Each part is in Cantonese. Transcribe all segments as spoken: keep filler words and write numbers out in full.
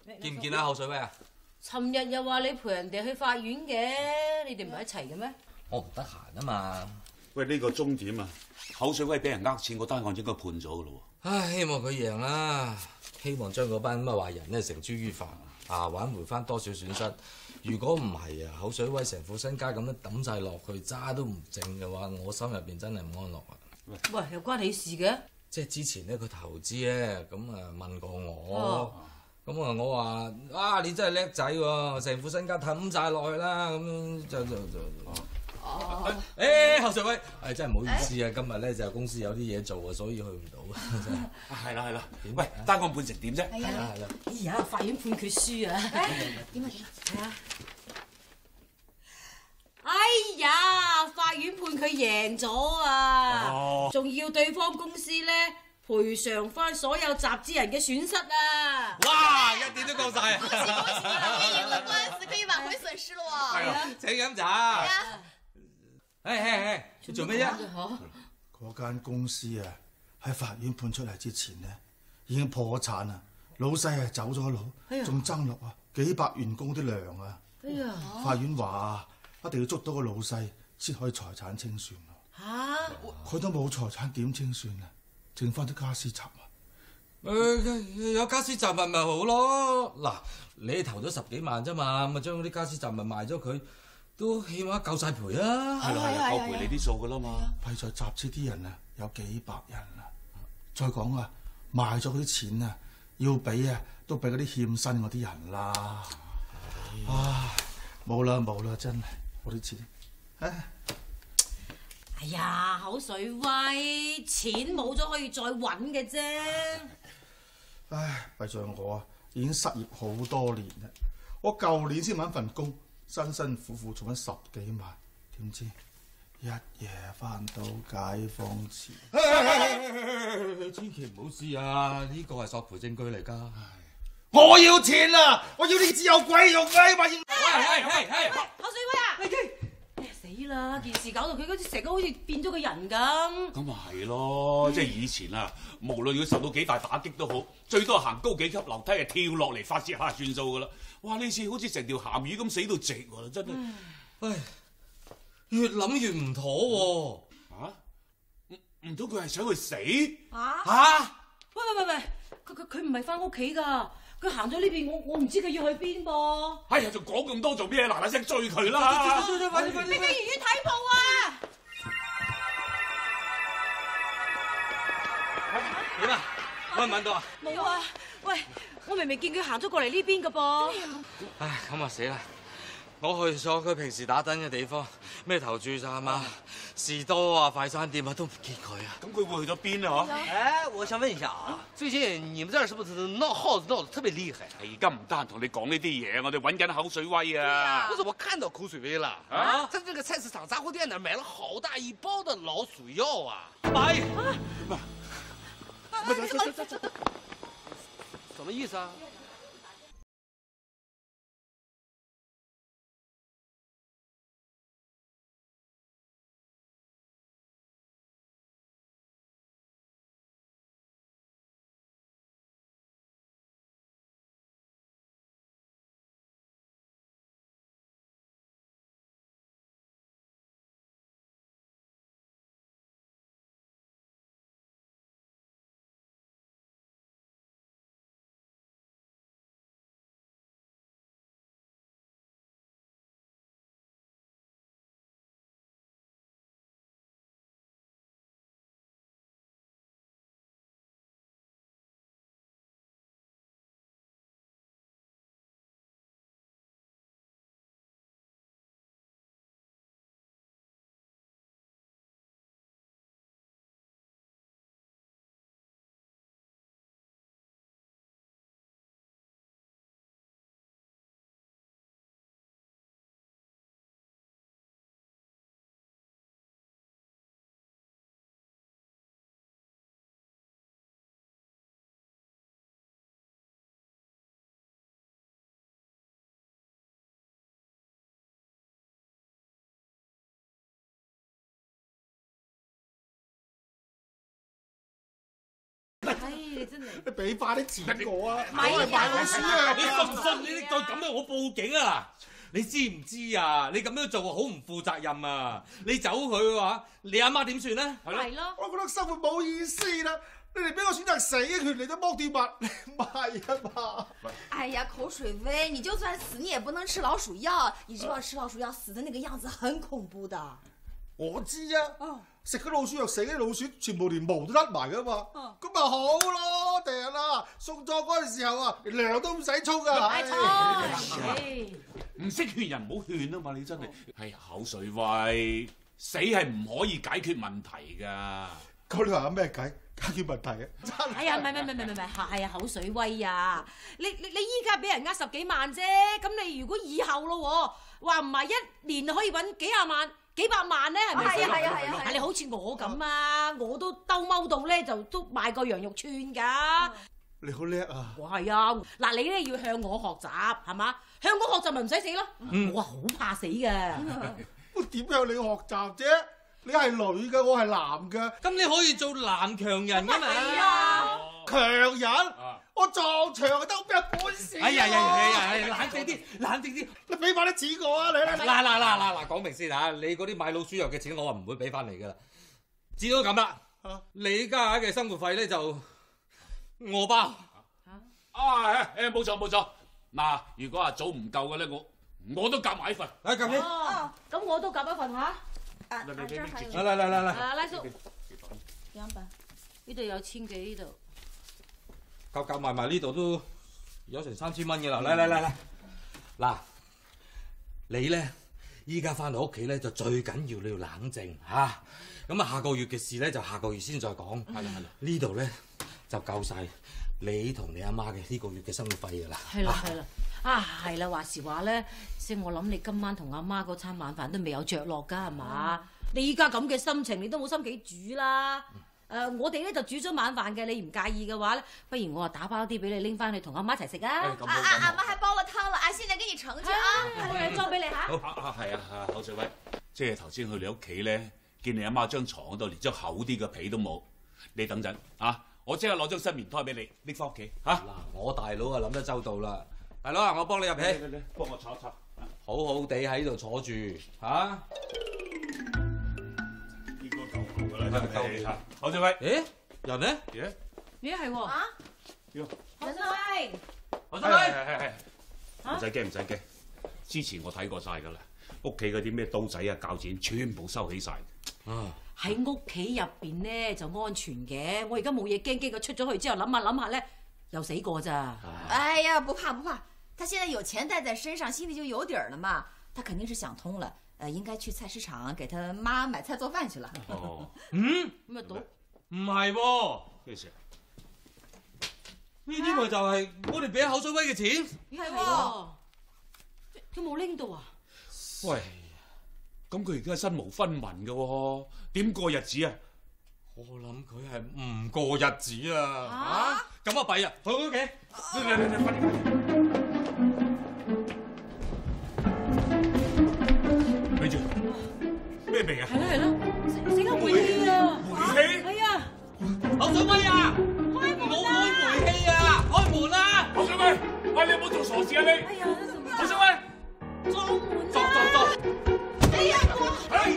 見唔見啊？侯水威啊？ 尋日又話你陪人哋去法院嘅，你哋唔係一齊嘅咩？ 我唔得閒啊嘛。 喂，呢、這個終點啊，口水威俾人呃錢嗰單案應該判咗噶咯喎。 唉，希望佢贏啦，希望將嗰班乜壞人咧繩之於法啊，挽回翻多少損失。如果唔係啊，口水威成副身家咁樣抌晒落去，渣都唔剩嘅話，我心入邊真係唔安樂啊。 喂，又關你事嘅？ 即係之前咧，佢投資咧，咁啊問過我，咁啊、哦、我話啊你真係叻仔喎，成副身家抌晒落去啦，咁就就就。哦。誒、欸，侯水威，係真係唔好意思啊，今日咧就公司有啲嘢做啊，所以去唔到啊，真係。係啦係啦，喂，單案判成點啫？ 係啊係啦。哎呀，法院判決書啊！點啊點啊？係啊。哎呀，法院判佢贏咗啊！仲、哦、要對方公司咧賠償翻所有集資人嘅損失啊！ 哇，一點都夠晒啊！ 恭喜恭喜啊！你贏了官司，可以挽回損失咯喎！ 係啊，請飲茶。係啊。誒誒誒，你做咩啫？ 嗰間公司啊，喺法院判出嚟之前呢，已經破產啦，老細啊走咗佬，仲爭落啊幾百員工啲糧啊！哎呀！法院話一定要捉到個老細先可以財產清算咯。嚇！佢都冇財產點清算啊？剩翻啲家私雜物。 誒，有家私雜物咪好咯。嗱，你投咗十幾萬啫嘛，咪將啲家私雜物賣咗佢。都起碼夠晒賠啊！ 係啦係啦，夠賠你啲數噶啦嘛。 弊在集資啲人啊，有幾百人啊。再講啊，賣咗嗰啲錢啊，要俾啊，都俾嗰啲欠薪嗰啲人啦。唉，冇啦冇啦，真係我啲錢。唉， 哎呀，口水威，錢冇咗可以再揾嘅啫。 唉，弊在我啊，已經失業好多年啦。我舊年先揾份工。辛辛苦苦儲咗十幾萬，點知一夜翻到解放前。 你千祈唔好試啊！呢個係索賠證據嚟㗎。 我要錢啊！我要呢支有鬼用嘅，話要。 喂喂喂喂！ 口水威啊！哎呀死啦！件事搞到佢嗰啲成個好似變咗個人咁。 咁咪係咯，即係以前啊，無論佢受到幾大打擊都好，最多行高幾級樓梯，係跳落嚟發泄下算數㗎啦。哇！呢次好似成條鹹魚咁死到直喎，真係。 唉，越諗越唔妥喎。 嚇？唔唔通佢係想去死？ 嚇嚇！ 喂喂喂喂，佢佢佢唔係翻屋企㗎，佢行咗呢邊，我我唔知佢要去邊噃。 哎呀，仲講咁多做咩？嗱嗱聲追佢啦！ 追追快啲快啲！ 你去醫院睇報啊！ 點啊？揾唔揾到啊？ 冇啊！喂，我明明見佢行咗過嚟呢邊㗎噃。 唉，咁啊死啦！我去咗佢平時打燈嘅地方，咩投注站啊、士多啊、快餐店啊，都唔見佢啊！ 咁佢會去咗邊啊？ 哎，我想問一下啊，最近你們這兒是不是鬧耗子鬧得特別厲害？ 而家唔得閒同你講呢啲嘢，我哋揾緊口水威啊！ 不是，我看到口水威了啊！在這個菜市場雜貨店那兒買了好大一包的老鼠藥啊！ 買啊！什麼意思啊？ 唉，你真係你俾翻啲錢我啊！ 咪我係賣老鼠藥你信唔信？你再咁樣，我報警啊！你知唔知啊？你咁樣做好唔負責任啊！你走佢嘅話，你阿媽點算咧？ 係咯。 我覺得生活冇意思啦！你哋俾我選擇死嘅權利都剝奪物，唔係啊嘛！ 哎呀，口水威，你就算死你也不能吃老鼠藥，你知道吃老鼠藥死的那個樣子很恐怖的。 我知啊，食咗老鼠藥死啲老鼠全部連毛都甩埋噶嘛，咁咪好咯，第日啦送葬嗰陣時候啊，連糧都唔使沖噶。 唉， 唔識勸人唔好勸啊嘛！你真係係口水威，死係唔可以解決問題㗎。 咁你話有咩計解決問題啊？ 哎呀，唔係唔係唔係唔係，係啊，口水威啊！你你你依家俾人呃十幾萬啫，咁你如果以後咯，話唔係一年就可以揾幾廿萬、幾百萬咧，係咪先？ 係啊係啊係啊係啊！ 你好似我咁啊，我都兜踎到咧，就都賣過羊肉串㗎。 你好叻啊！ 我係啊，嗱你咧要向我學習，係嘛？向我學習咪唔使死咯。我好怕死㗎。 我點向你學習啫？你係女嘅，我係男嘅， 咁你可以做男強人㗎嘛？ 係啊， 強人，我撞牆都咩本事？ 哎呀呀呀呀！冷靜啲，冷靜啲。 你俾翻啲錢我啊！你嗱嗱嗱嗱嗱，講明先嚇，你嗰啲買老鼠藥嘅錢，我話唔會俾翻你㗎啦。至到咁啦，你家下嘅生活費咧就我包。 啊誒冇錯冇錯，嗱，如果阿祖唔夠嘅咧，我我都夾埋一份。 嚟咁先。 哦，咁我都夾一份嚇。 啊， 嚟嚟嚟嚟嚟嚟嚟嚟嚟。 啊，拉叔， 兩百。 呢度有千幾呢度。 夾夾埋埋呢度都有成三千蚊嘅啦！嚟嚟嚟嚟，嗱，你咧依家翻到屋企咧就最緊要你要冷靜嚇，咁啊下個月嘅事咧就下個月先再講。係啦係啦，呢度咧就夠晒你同你阿媽嘅呢個月嘅生活費㗎啦。 係啦係啦，啊係啦，話時話咧，即係我諗你今晚同阿媽嗰餐晚飯都未有着落㗎係嘛？你依家咁嘅心情，你都冇心機煮啦。誒、呃，我哋咧就煮咗晚飯嘅，你唔介意嘅話咧，不如我啊打包啲俾你拎翻去同阿媽一齊食啊！ 咁啊啊！俺們還煲了湯了，俺現在給你盛去啊！ 係，裝俾你嚇。 好啊係啊啊！口水威，即係頭先去你屋企咧，見你阿媽張床嗰度連張厚啲嘅被都冇，你等陣啊！我即刻攞張新棉胎俾你拎翻屋企嚇。 嗱，我大佬啊諗得周到啦，大佬啊，我幫你入嚟戲， 嚟嚟，幫我擦一擦。 好好地喺度坐住嚇。 應該夠夠㗎啦，夠你嚇。口水威， 誒人咧？ 耶！ 咦係喎。 啊！ 喲！ 何生威， 何生威， 係係係，唔使驚唔使驚，之前我睇過晒㗎啦，屋企嗰啲咩刀仔啊、鉸剪全部收起晒。 啊！ 喺屋企入邊咧就安全嘅，我而家冇嘢驚，驚佢出咗去之後諗下諗下咧又死過咋。 哎呀，不怕不怕，他現在有錢帶在身上，心裡就有底兒了嘛。他肯定是想通了，呃，應該去菜市場給他媽買菜做飯去了。 哦， 嗯， 咁啊到唔係喎， 咩事？ 呢啲咪就係我哋俾口水威嘅錢。 係喎，佢冇拎到啊？ 喂，咁佢而家身無分文㗎喎，點過日子啊？ 我諗佢係唔過日子啊！嚇，咁啊弊啊，去屋企。 嚟嚟嚟，快啲快啲！咪住，咩味啊？ 係啦係啦，死緊煤氣啊！ 煤氣？ 係啊， 口水威啊！ 開門冇啦！ 開煤氣啊！開門啦！ 口水威，喂，你有冇做傻事啊你？ 哎呀， 口水威， 裝門裝裝裝！ 哎呀，我哎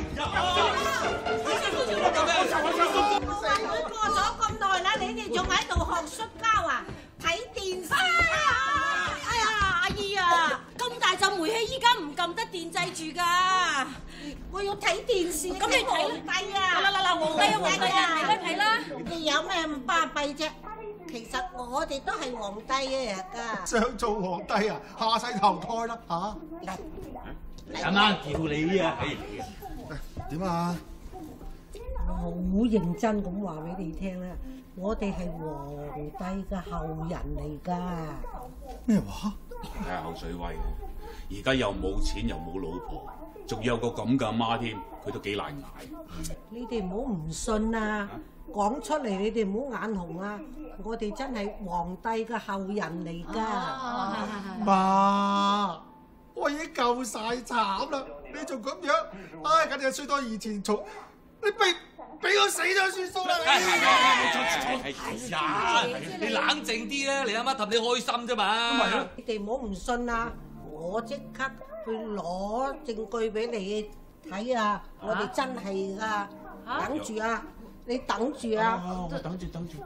過咗咁耐啦，你哋仲喺度學摔跤啊？睇電視啊！哎呀，阿姨啊，咁大陣煤氣，依家唔撳得電掣住㗎。我要睇電視，咁你睇啦。 帝啊！ 嗱嗱嗱，皇帝啊，皇帝啊，嚟啦睇啦！ 你有咩咁巴閉啫？其實我哋都係皇帝嘅㗎。 想做皇帝啊，下世投胎啦嚇！ 阿媽叫你啊！ 點啊？ 我好認真咁話俾你聽啦，我哋係皇帝嘅後人嚟㗎。 咩話？ 睇下口水威啊！而家又冇錢又冇老婆，仲有個咁嘅阿媽添，佢都幾難捱。 你哋唔好唔信啊！講出嚟你哋唔好眼紅啊！我哋真係皇帝嘅後人嚟㗎。 媽，我已經夠晒慘啦，你仲咁樣，唉，簡直係衰多以前重。你俾俾我死咗算數啦！ 係呀，你冷靜啲啦，你阿媽氹你開心啫嘛。 咪咯， 你哋唔好唔信啊！我即刻去攞證據俾你睇啊！我哋真係噶，等住啊！你等住啊！ 哦，我等住等住。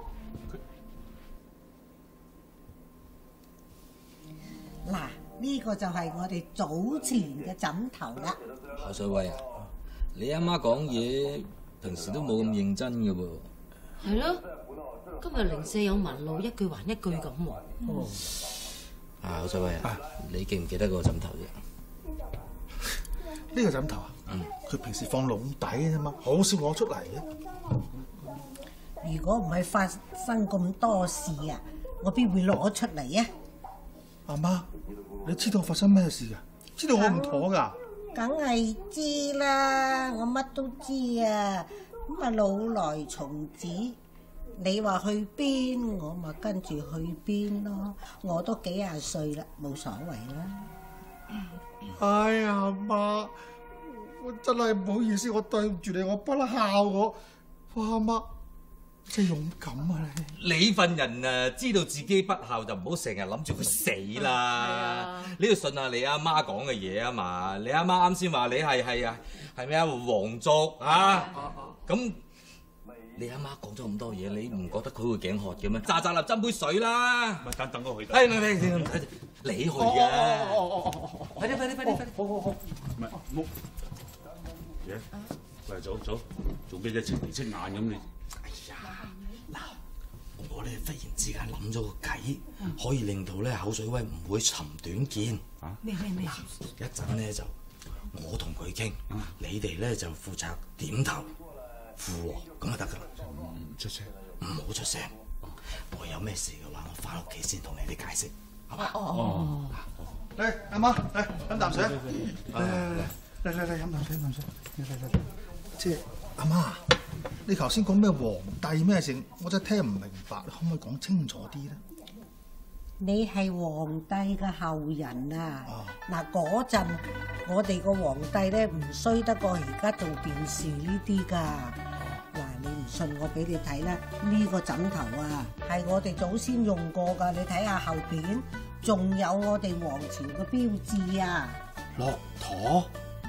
嗱，呢個就係我哋早前嘅枕頭啦。 何水威啊，你阿媽講嘢平時都冇咁認真嘅噃。 係咯，今日零舍有紋路，一句還一句咁喎。 啊，何水威啊，你記唔記得個枕頭啫？ 呢個枕頭啊，佢平時放籠底啫嘛，好少攞出嚟嘅。 如果唔係發生咁多事啊，我邊會攞出嚟啊？ 阿媽，你知道發生咩事㗎？知道我唔妥㗎？ 梗係知啦，我乜都知啊。咁啊，老來從子，你話去邊，我咪跟住去邊咯。我都幾廿歲啦，冇所謂啦。 哎呀，阿媽，我真係唔好意思，我對唔住你，我不嬲孝我。哇，阿媽，真係勇敢啊你！ 你份人啊，知道自己不孝就唔好成日諗住佢死啦。你要信下你阿媽講嘅嘢啊嘛。你阿媽啱先話你係係啊係咩啊皇族啊？咁你阿媽講咗咁多嘢，你唔覺得佢會頸渴嘅咩？喳喳立斟杯水啦。 咪等等我去。 係咪咪你去啊！快啲快啲快啲快啲！ 好好好，唔係冇嘢。喂，早早做咩啫？情眉戚眼咁你？ 哎呀，嗱，我咧忽然之間諗咗個計，可以令到咧口水威唔會尋短見。啊？ 咩咩咩？ 一陣咧就我同佢傾，你哋咧就負責點頭附和，咁就得噶啦。 唔出聲， 唔好出聲。我有咩事嘅話，我翻屋企先同你哋解釋，好嘛？ 哦， 嚟，阿媽，嚟飲啖水。嚟嚟嚟嚟嚟飲啖水，飲啖水。嚟嚟嚟，即係阿媽，你頭先講咩皇帝咩姓，我真係聽唔明白，你可唔可以講清楚啲咧？ 你係皇帝嘅後人啊！嗱，嗰陣我哋個皇帝咧唔衰得過而家做電視呢啲㗎。嗱，你唔信我俾你睇啦，呢個枕頭啊係我哋祖先用過㗎，你睇下後邊仲有我哋皇朝嘅標誌啊！ 駱駝。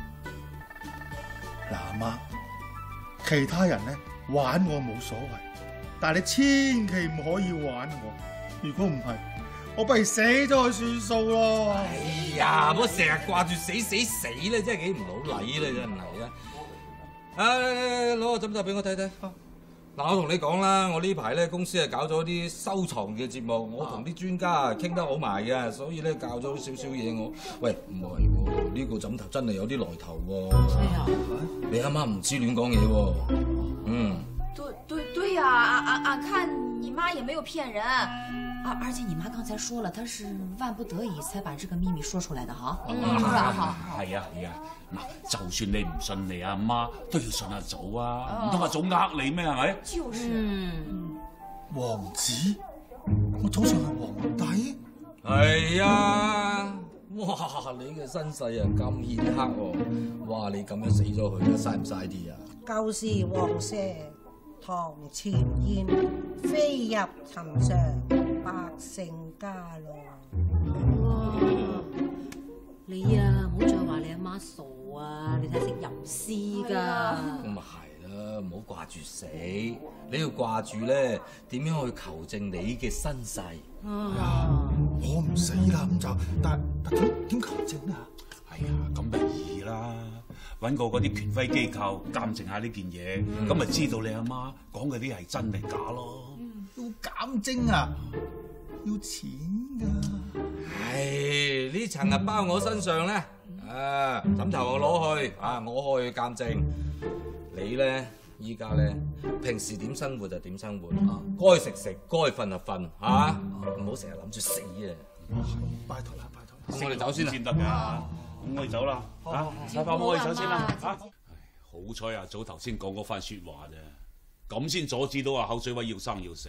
嗱，阿媽，其他人咧玩我冇所謂，但係你千祈唔可以玩我。如果唔係，我不如死咗佢算數咯。 哎呀，唔好成日掛住死死死咧，真係幾唔老禮啦，真係啊！啊，攞個枕頭俾我睇睇。嗱，我同你講啦，我呢排咧公司係搞咗啲收藏嘅節目，我同啲專家啊傾得好埋嘅，所以咧教咗少少嘢我。喂，唔係喎，呢個枕頭真係有啲來頭喎。 哎呀， 你啱啱唔知亂講嘢喎。嗯。 对对对呀，俺俺俺看你媽也沒有騙人，啊，而且你媽剛才說了，她是萬不得已才把這個秘密說出來的哈。嗯，是吧？哈。 係啊係啊，嗱，就算你唔信你阿媽，都要信阿祖啊，唔通阿祖呃你咩？係咪？ 就是。 嗯。 王子，我早上係皇帝。 係啊！哇，你嘅身世啊咁顯赫喎！哇，你咁樣死咗佢，嘥唔嘥啲啊？ 舊時王舍堂前燕，飛入尋常百姓家咯。 哇！你啊，唔好再話你阿媽傻啊！你睇識吟詩㗎。 咁咪係啦，唔好掛住死，你要掛住咧點樣去求證你嘅身世。 啊！ 我唔死啦，咁就但但點點求證啊？ 哎呀，咁咪易啦，揾個嗰啲權威機構鑑證下呢件嘢，咁咪、嗯、知道你阿媽講嘅啲係真定假咯。 要鑑證啊，要錢㗎。 唉，呢層啊包我身上咧，啊枕頭我攞去，啊我去鑑證。你咧依家咧平時點生活就點生活，啊該食食，該瞓就瞓，嚇唔好成日諗住死啊！ 拜託啦，拜託。 咁我哋走先啦。 先得㗎，咁我哋走啦。嚇，細伯，我哋走先啦。嚇，好彩阿祖頭先講嗰番説話啫，咁先阻止到阿口水威要生要死。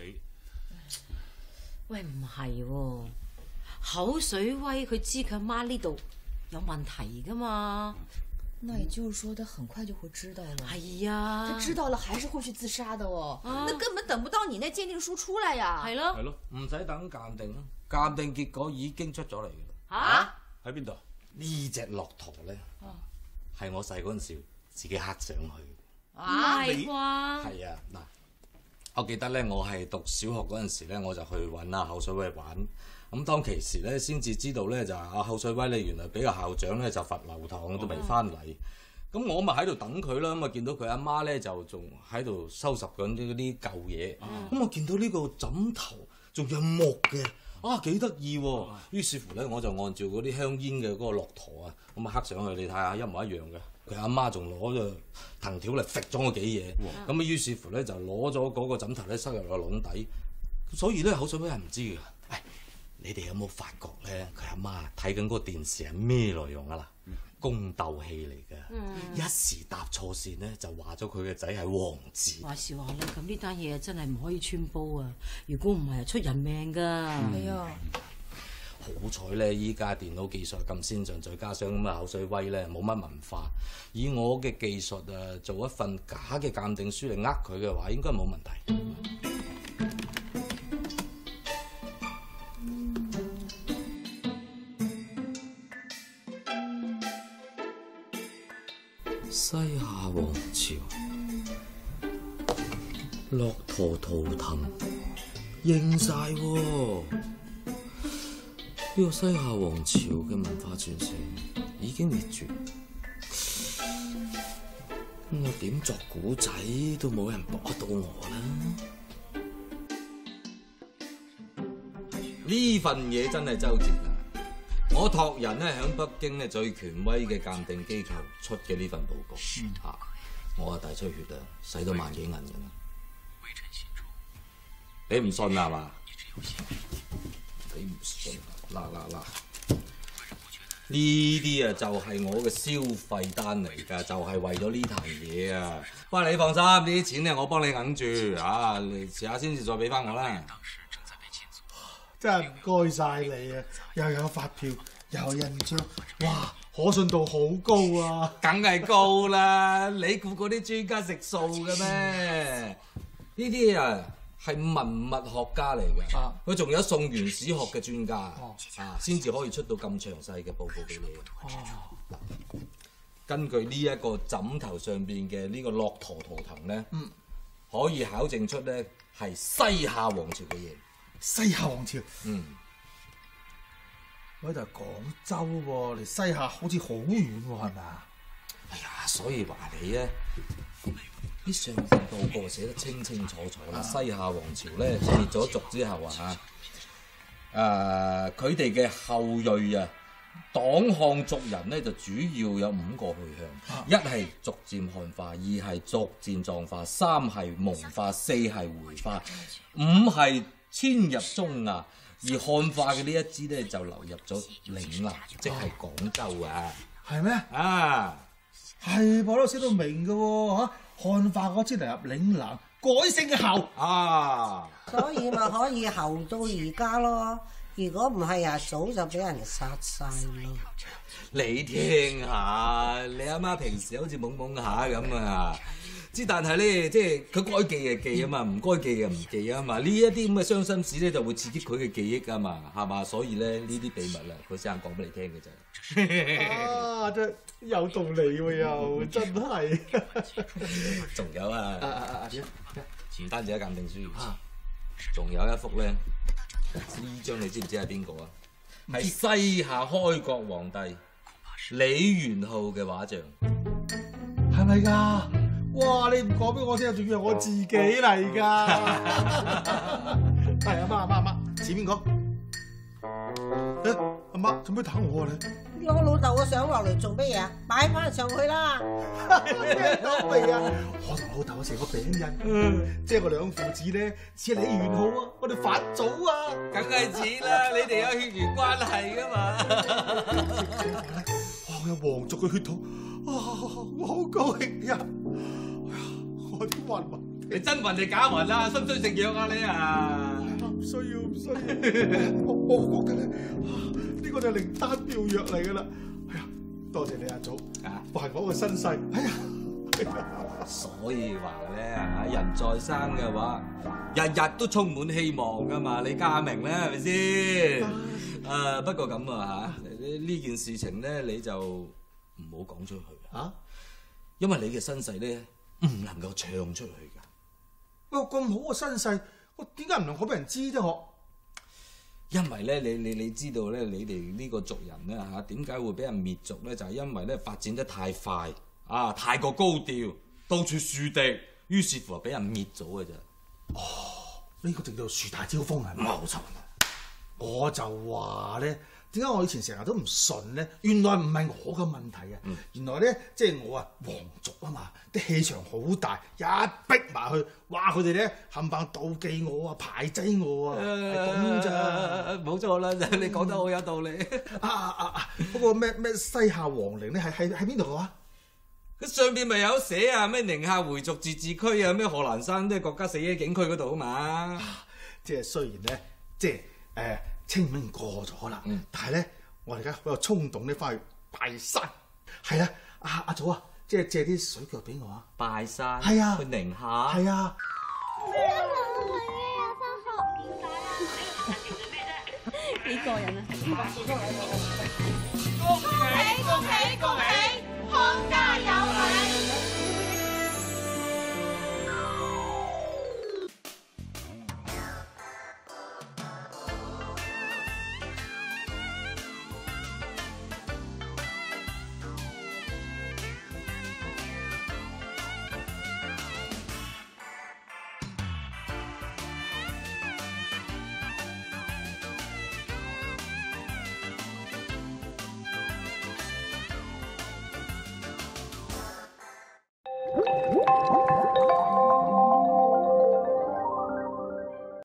喂，唔係喎，口水威佢知佢媽呢度有問題㗎嘛， 那也就是說，他很快就會知道了。 係啊， 他知道了還是會去自殺的哦。 啊那根本等不到你那鑑定書出來呀。 係咯。 係咯，唔使等鑑定咯，鑑定結果已經出咗嚟嘅啦。 嚇？ 喺邊度？ 呢隻駱駝咧，係我細嗰陣時自己刻上去。 唔係啩？ 係啊，嗱，我記得咧，我係讀小學嗰陣時咧，我就去揾阿侯水威玩。咁當其時咧，先至知道咧，就係阿侯水威咧，原來俾個校長咧就罰留堂都未翻嚟。咁我咪喺度等佢啦，咁啊見到佢阿媽咧就仲喺度收拾緊啲嗰啲舊嘢。咁我見到呢個枕頭仲有木嘅，啊幾得意喎！於是乎咧，我就按照嗰啲香煙嘅嗰個駱駝啊，咁啊刻上去，你睇下一模一樣嘅。佢阿媽仲攞咗藤條嚟揈咗嗰幾嘢，咁啊於是乎咧就攞咗嗰個枕頭咧塞入個籠底，所以咧口水尾係唔知嘅。誒，你哋有冇發覺咧？佢阿媽睇緊嗰個電視係咩內容啊啦？宮鬥戲嚟嘅，嗯、一時搭錯線咧就話咗佢嘅仔係王子。 話時話咧，咁呢單嘢真係唔可以穿煲啊！如果唔係，出人命㗎。係啊。 好彩咧，依家電腦技術咁先進，再加上咁啊口水威咧冇乜文化，以我嘅技術啊，做一份假嘅鑑定書嚟呃佢嘅話，應該冇問題。西夏王朝，駱駝圖騰認晒喎。呢個西夏王朝嘅文化傳承已經滅絕，我點作古仔都冇人駁到我啦。呢份嘢真係周折啊！我託人咧喺北京咧最權威嘅鑑定機構出嘅呢份報告，嗯、啊，我啊大出血啊，使到萬幾銀㗎啦。你唔信啊嘛？你唔信？嗱嗱嗱！呢啲啊就係我嘅消費單嚟㗎，就係、是、為咗呢壇嘢啊！不過你放心，呢啲錢咧我幫你揞住啊！你遲下先至再俾翻我啦。 真係唔該晒你啊！又有發票，又有印章，哇！可信度好高啊！ 梗係高啦！你估嗰啲專家食數嘅咩？呢啲啊〜係文物學家嚟嘅，佢仲、啊、有宋元史學嘅專家，哦、啊，先至可以出到咁詳細嘅報告俾你。哦、根據呢一個枕頭上邊嘅呢個駱駝圖騰咧，嗯、可以考證出咧係西夏王朝嘅嘢。 西夏王朝， 嗯， 我喺度廣州喎，離西夏好似好遠喎，係咪啊？ 哎呀，所以話你咧。啲上份報告寫得清清楚楚啦，西夏王朝咧滅咗族之後啊，誒佢哋嘅後裔啊，黨項族人咧就主要有五個去向，啊、一係逐漸漢化，二係逐漸壯化，三係蒙化，四係回化，五係遷入中亞，而漢化嘅呢一支咧就流入咗嶺南，即係廣州啊， 係咩？ 啊， 係我都寫到明嘅喎嚇。漢化嗰支嚟入嶺南，改姓侯啊， 所以咪可以侯到而家咯。如果唔係啊，早就俾人殺晒咯。 你聽下，你阿媽平時好似懵懵下咁啊，之但係咧，即係佢該記就記啊嘛，唔該記就唔記啊嘛。呢一啲咁嘅傷心事咧，就會刺激佢嘅記憶啊嘛，係嘛？所以咧，呢啲秘密啊，佢先講俾你聽嘅啫。 啊，真有道理喎，又真係。 仲有啊，唔單止係鑑定書，仲有一幅咧，呢張你知唔知係邊個啊？係西夏開國皇帝李元昊嘅畫像， 係咪㗎？哇！你唔講俾我聽，仲以為我自己嚟㗎。係阿媽阿媽阿媽，似邊個？誒，阿媽做咩打我啊你？ 攞老豆嘅相落嚟做乜嘢啊？擺翻上去啦！ 攞未啊？我同老豆成個餅印，即係我兩父子咧似李元昊啊，我哋反祖啊！ 梗係似啦，你哋有血緣關係㗎嘛？ 我有皇族嘅血統，啊，我好高興呀！我啲暈暈， 你真暈定假暈啊？需唔需要食藥啊你啊？ 唔需要唔需要，我我覺得咧，呢個就係靈丹妙藥嚟噶啦。哎呀， 多謝你阿祖啊， 還我個身世。哎呀， 所以話咧嚇，人在生嘅話，日日都充滿希望噶嘛。你家明咧係咪先？誒不過咁啊嚇，呢呢件事情咧你就唔好講出去啊，因為你嘅身世咧唔能夠唱出去㗎。 喂，咁好嘅身世，我點解唔能夠俾人知啫？我因為咧，你你你知道咧，你哋呢個族人咧嚇點解會俾人滅族咧？就係、是、因為咧發展得太快啊，太過高調，到處樹敵，於是乎俾人滅咗嘅啫。 哦，呢、這個就叫做樹大招風係咪？ 冇錯。 我就話咧，點解我以前成日都唔信咧？原來唔係我嘅問題啊！嗯、原來咧，即係我啊皇族啊嘛，啲氣場好大，一逼埋去，哇！佢哋咧冚唪唥妒忌我啊，排擠我啊，係咁咋？ 冇錯啦，你講得好有道理。 啊啊啊！嗰個咩咩西夏皇陵咧，係係喺邊度啊？ 佢上邊咪有寫啊，咩寧夏回族自治區啊，咩賀蘭山都係國家死者景區嗰度啊嘛。 即係雖然咧，即係誒。呃清明過咗啦， 嗯、 但係咧，我哋而家好有衝動咧，翻去拜山。係啊，阿阿祖啊，即係借啲水腳俾我啊！ 拜山係啊， 去寧夏係啊。 幾過癮啊！ 恭喜恭喜恭喜，康家有女！